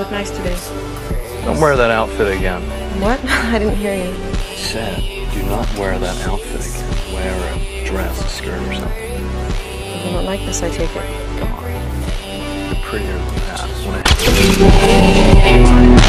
Look nice today. Don't wear that outfit again. What? I didn't hear you. I said, do not wear that outfit again. Wear a dress, a skirt, or something. You don't like this, I take it. Come on. You're prettier than that.